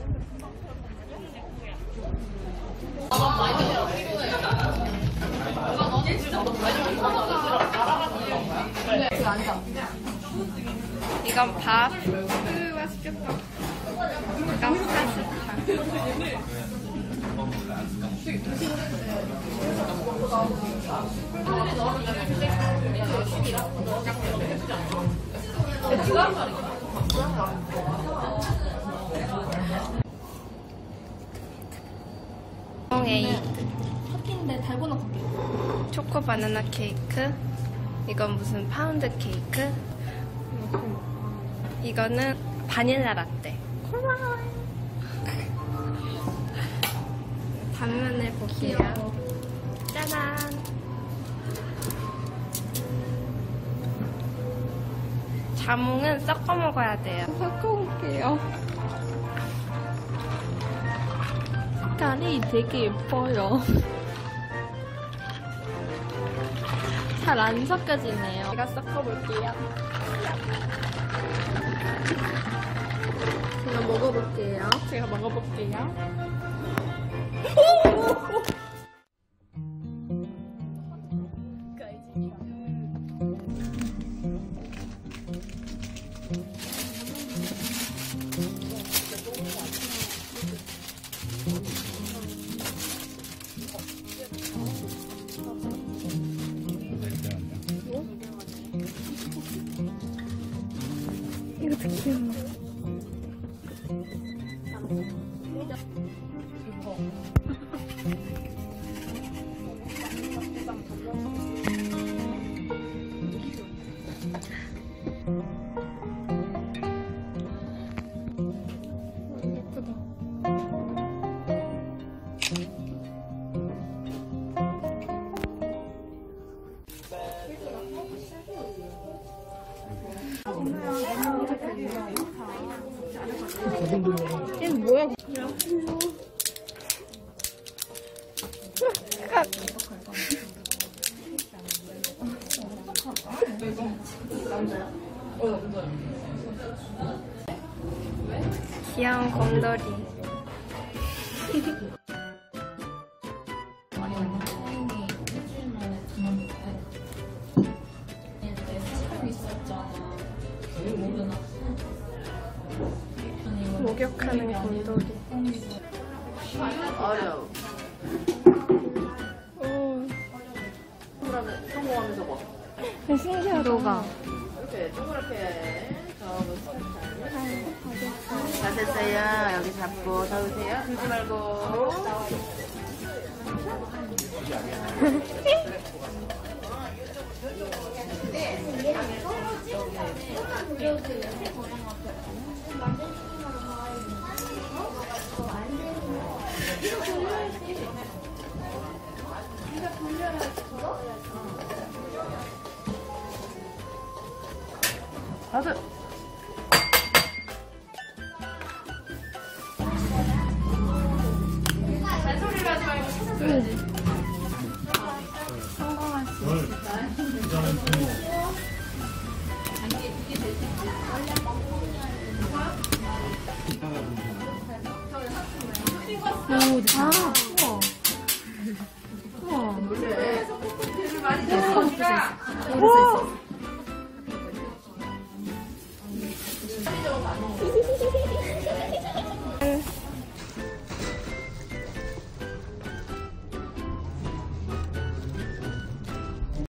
이건 밥. 맛있겠다. 이건 파스타. 에이드. 커피인데 달고나 커피. 초코 바나나 케이크. 이건 무슨 파운드 케이크. 이거는 바닐라 라떼. 단면을 볼게요. 짜잔. 자몽은 섞어 먹어야 돼요. 섞어볼게요. 색깔이 되게 예뻐요. 잘 안 섞여지네요. 제가 섞어볼게요. 제가 먹어볼게요. 제가 먹어볼게요. 이거 되게 귀여워. 얘는 뭐야? 귀여운 곰돌이. 목욕하는 곰돌이. 어려워. 오, 그러면 성공하면서 뭐? 신기하다. 녹아. 이렇게 동그랗게 다 됐어요. 여기 잡고 잡으세요. 들지 말고. 다섯. 잔소리를 하지 말고 찾아줘야지. 성공할 수 있을까요? 오, 아, 우와. 우와. 그래. 많이 줬어. 우와.